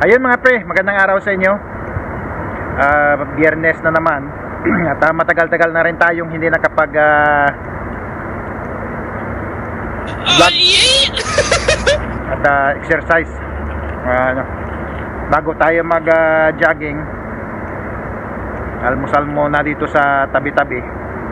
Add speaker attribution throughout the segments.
Speaker 1: Ayun mga pre, magandang araw sa inyo. Biyernes na naman. At matagal-tagal na rin tayong hindi nakapag vlog at exercise. Bago tayo mag jogging, almusal muna dito sa tabi-tabi.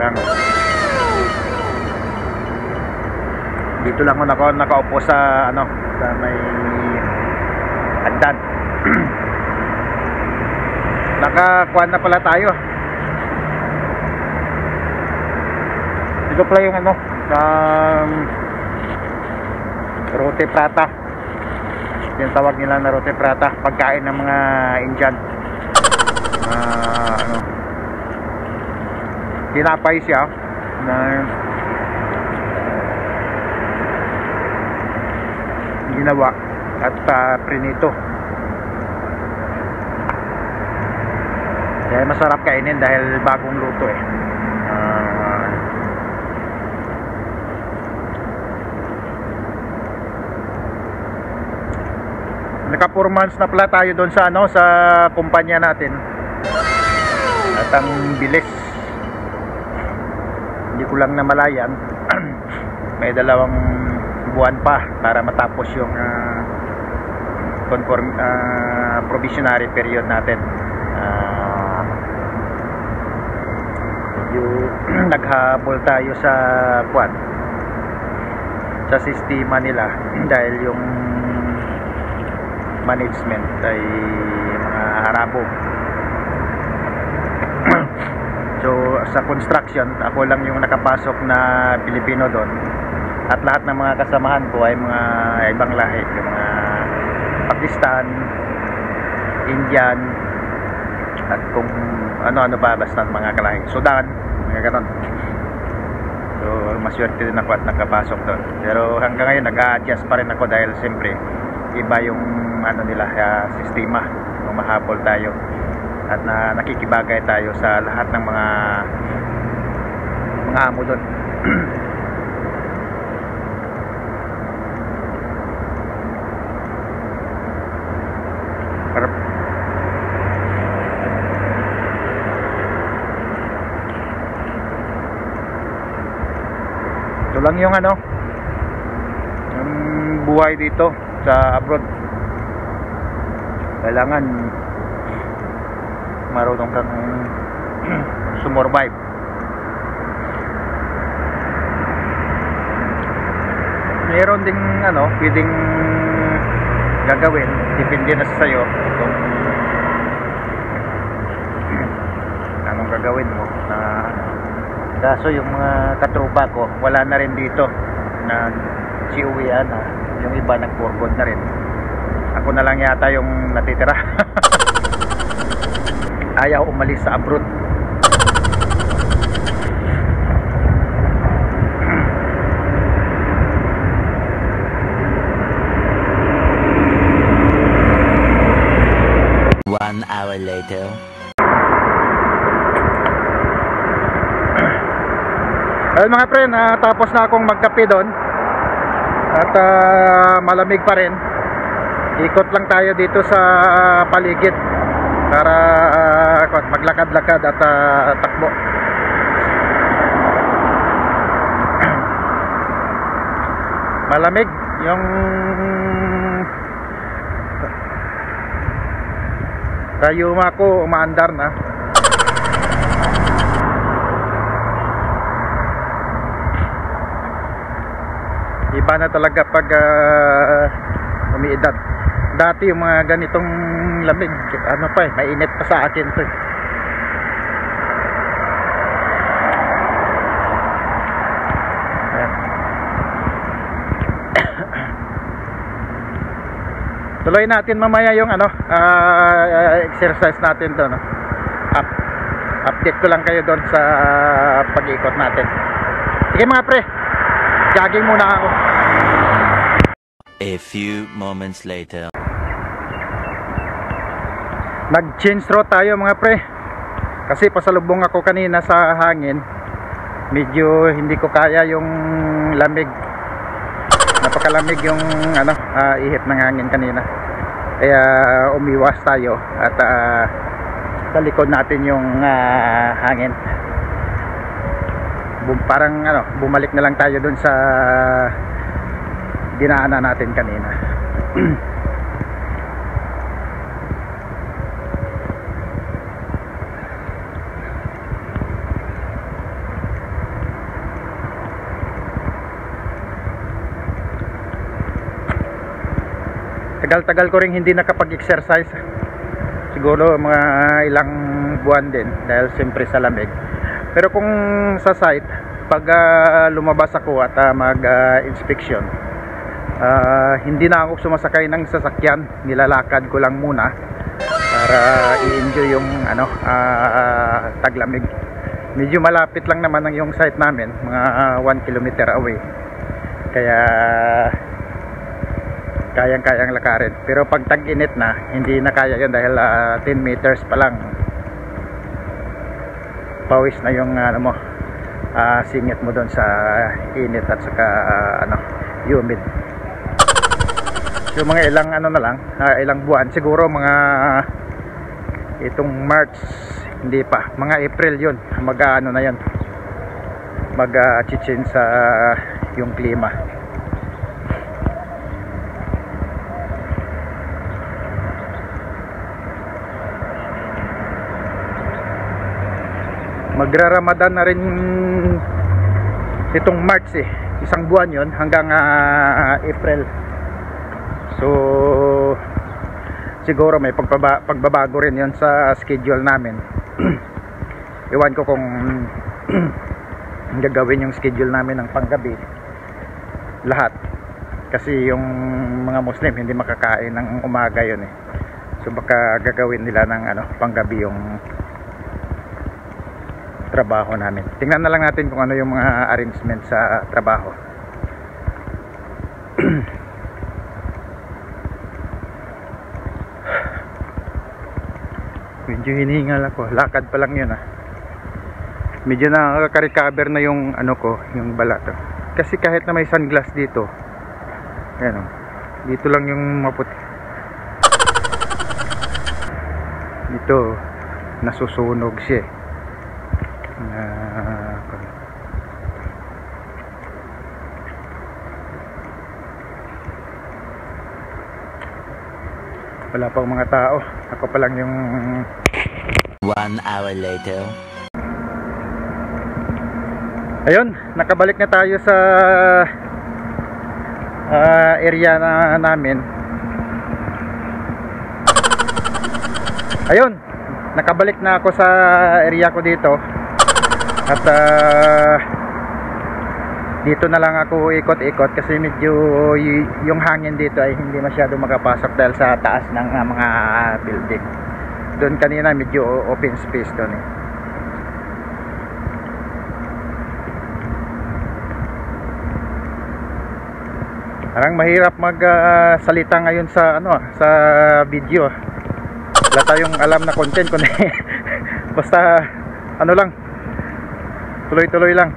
Speaker 1: Dito lang ako nakaupo sa sa may hagdan. Nakakuha na pala tayo. Ito pala yung roti prata. Yung tawag nila na roti prata, pagkain ng mga Indian. Tinapay siya na ginawa at prinito. Kaya masarap kainin dahil bagong luto eh. Naka 4 months na pala tayo doon sa sa kumpanya natin. At ang bilis. Hindi ko lang namalayan. May 2 buwan pa para matapos yung probationary period natin. Naghabol tayo sa sa sistema nila dahil yung management ay mga Arabo. So sa construction, ako lang yung nakapasok na Pilipino doon. At lahat ng mga kasamahan ko ay mga ibang lahi, yung mga Pakistan, Indian, at kung ano-ano pa, basta mga kalahi, Sudan, mga ganon. So maswerte din ako at nakapasok doon. Pero hanggang ngayon nag-a-adjust pa rin ako dahil siyempre iba yung nila sistema. Mahabol tayo at nakikibagay tayo sa lahat ng mga amo doon. Ito lang yung yung buhay dito sa abroad. Kailangan marunong kang sumurvive. Meron ding pwedeng gagawin, depende na sa iyo kung anong gagawin mo. Kaso yung mga katrupa ko wala na rin dito, na siuwian na, yung iba nag-forward na rin. Ako na lang yata yung natitira. Ayaw umalis sa abroad.
Speaker 2: One hour later.
Speaker 1: Well mga pre, tapos na akong magkape doon. At malamig pa rin. Ikot lang tayo dito sa paligid para maglakad-lakad at takbo. Malamig yung rayuma ko, umaandar na. Iba na talaga pag umiidad. Dati yung mga ganitong lamig, mainit pa sa akin to. Tuloy natin mamaya yung exercise natin to, update ko lang kayo doon sa pag-ikot natin. Sige mga pre, jogging muna ako.
Speaker 2: A few moments later.
Speaker 1: Nag-change route tayo mga pre. Kasi pasalubong ako kanina sa hangin. Medyo hindi ko kaya yung lamig. Napakalamig yung ihip ng hangin kanina. Kaya umiwas tayo at sa likod natin yung hangin. Parang bumalik na lang tayo dun sa dinaanan natin kanina. Tagal-tagal ko rin hindi nakapag-exercise. Siguro mga ilang buwan din dahil siyempre sa lamig. Pero kung sa site, pag lumabas ako at mag-inspection, hindi na ako sumasakay ng sasakyan. Nilalakad ko lang muna para i-enjoy yung taglamig. Medyo malapit lang naman ang yung site namin, mga 1 kilometer away. Kaya kayang-kayang lakarin. Pero pag tag-init na, hindi na kaya yun dahil 10 meters pa lang pawis na yung singit mo doon sa init at saka humid. So mga ilang ilang buwan, siguro mga itong March, hindi pa, mga April yun, na yun, mag-chichin sa yung klima. Magra-Ramadan na rin itong March isang buwan yon hanggang April. So siguro may pagbabago rin yon sa schedule namin. Iwan ko kung gagawin yung schedule namin ng panggabi lahat, kasi yung mga Muslim hindi makakain ng umaga yon so baka gagawin nila ng panggabi yung trabaho namin. Tingnan na lang natin kung ano yung mga arrangement sa trabaho. Medyo hinihingal ako. Lakad pa lang yun Medyo nakaka-recover na yung yung balat Kasi kahit na may sunglass dito, ayan dito lang yung maputi. Dito nasusunog siya. Wala pang mga tao. Ako pa lang yung
Speaker 2: 1 hour later.
Speaker 1: Ayun, nakabalik na tayo sa area namin. Ayun, nakabalik na ako sa area ko dito. At dito na lang ako ikot-ikot kasi medyo yung hangin dito ay hindi masyado makapasok dahil sa taas ng mga building. Doon kanina medyo open space doon Parang mahirap magsalita ngayon sa sa video. Wala tayong alam na content kundi basta lang, tuloy-tuloy lang.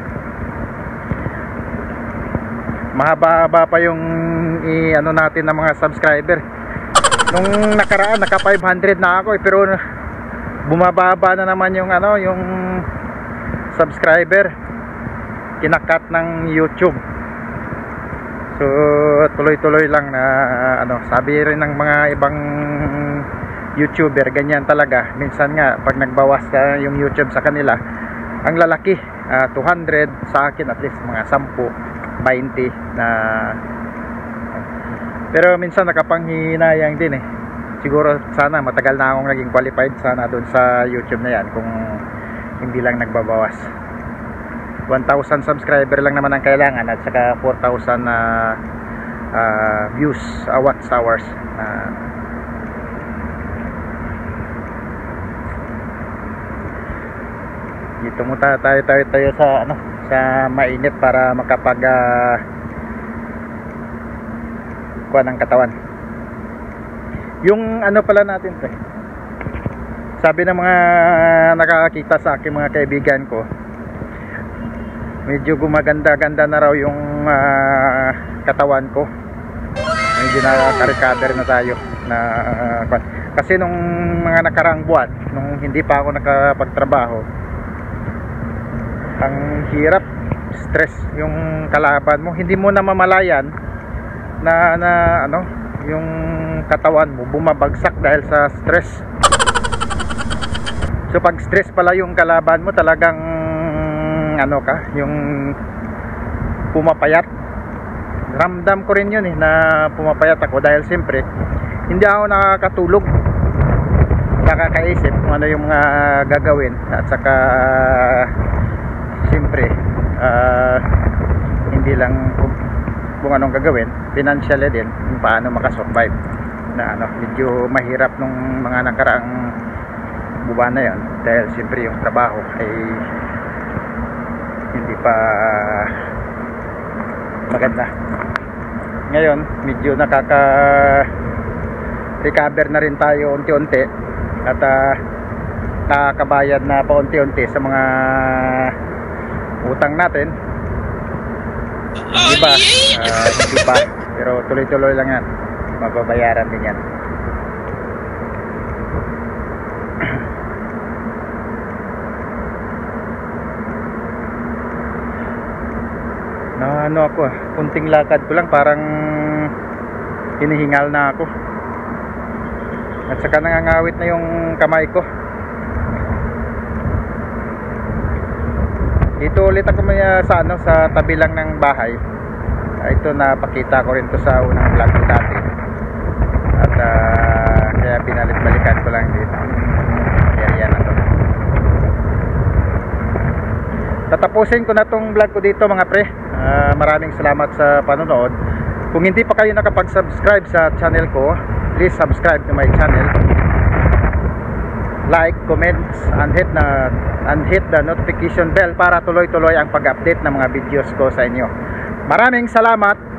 Speaker 1: Mahaba-haba pa yung natin ng mga subscriber. Nung nakaraan naka 500 na ako pero bumababa na naman yung yung subscriber. Kinakat ng YouTube. So tuloy-tuloy lang na sabi rin ng mga ibang YouTuber ganyan talaga. Minsan nga pag nagbawas yung YouTube sa kanila, ang lalaki 200, sa akin at least mga 10 20 na. Pero minsan nakapanghinayang din siguro sana matagal na akong naging qualified sana doon sa YouTube na yan kung hindi lang nagbabawas. 1,000 subscriber lang naman ang kailangan at saka 4,000 views, watch hours. Dito muna tayo sa sa mainit para makapag kuha ng katawan. Yung pala natin sabi ng mga nakakakita sa akin mga kaibigan ko, medyo gumaganda-ganda na raw yung katawan ko. Medyo nakaka-recover na tayo. na kasi nung mga nakaraang buwan nung hindi pa ako nakapagtrabaho, ang hirap, stress yung kalaban mo, hindi mo na mamalayan na ano, yung katawan mo bumabagsak dahil sa stress. So pag stress pala yung kalaban mo, talagang ano ka, yung pumapayat. Ramdam ko rin yun na pumapayat ako dahil siyempre hindi ako nakakatulog, nakakaisip kung ano yung mga gagawin, at saka siyempre hindi lang kung anong gagawin, financially din kung paano makasurvive, na ano, medyo mahirap nung mga nakaraang buwan na yan dahil siyempre yung trabaho ay hindi pa maganda. Ngayon medyo recover na rin tayo unti-unti at nakakabayad na paunti-unti sa mga utang natin, diba? Hindi pa, pero tuloy-tuloy lang yan, mababayaran din yan. Na ano ako, kunting lakad ko lang parang hinihingal na ako, at saka nangangawit na yung kamay ko. Dito ulit ako sa ano, sa tabi lang ng bahay. Ito napakita ko rin to sa unang vlog ko dati, at kaya binalik-balikan ko lang dito area na to. Tatapusin ko na tong vlog ko dito mga pre. Maraming salamat sa panonood. Kung hindi pa kayo nakapag-subscribe sa channel ko, please subscribe to my channel, like, comments, and hit the notification bell para tuloy-tuloy ang pag-update ng mga videos ko sa inyo. Maraming salamat.